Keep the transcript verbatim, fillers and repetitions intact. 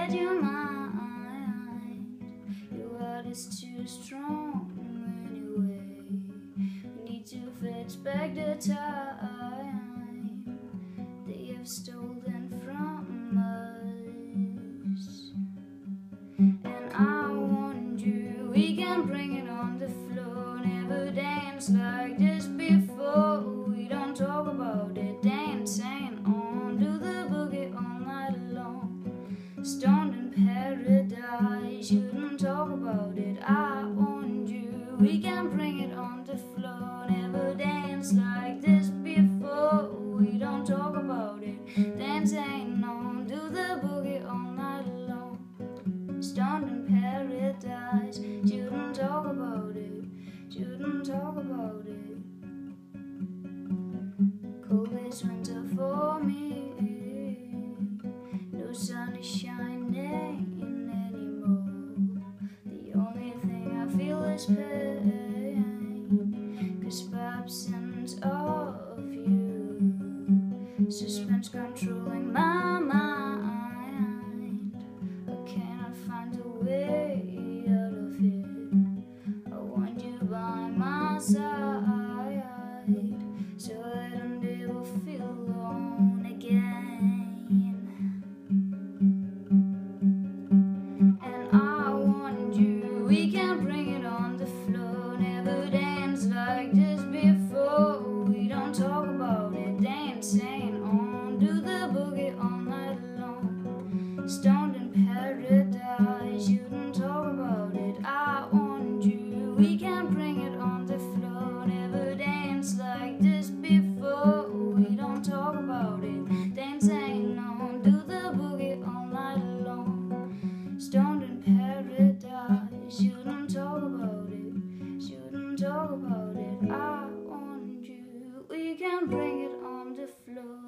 inside your mind. Your heart is too strong anyway. We need to fetch back the time they have stolen from us. And I want you, we can bring it on the floor. Never dance like this before. We don't talk about it, dancing on to the boogie all night long. Stoned in paradise, shouldn't talk about it. I want you, we can bring it on the floor. Never dance like this before. We don't talk about it, dancing on to the boogie all night long. Stoned in paradise, shouldn't talk about it, shouldn't talk about it. Coldest winter for me, no sun is shining anymore. The only thing I feel is pain, 'cause by absence of you, suspense controlling my mind. I cannot find a way out of it. I want you by my side, so that I never feel alone again. And I want you, we can bring it on the floor. Never dance like this before. We don't talk about it, dancing on to the boogie all night long. Stoned in paradise, you don't talk about it. I want you, we can bring it on the floor. Never dance like this before. We don't talk about it, dancing on to the boogie all night long. Stoned in paradise, you don't talk about it, shouldn't talk about it. I want you, we can bring it on the floor.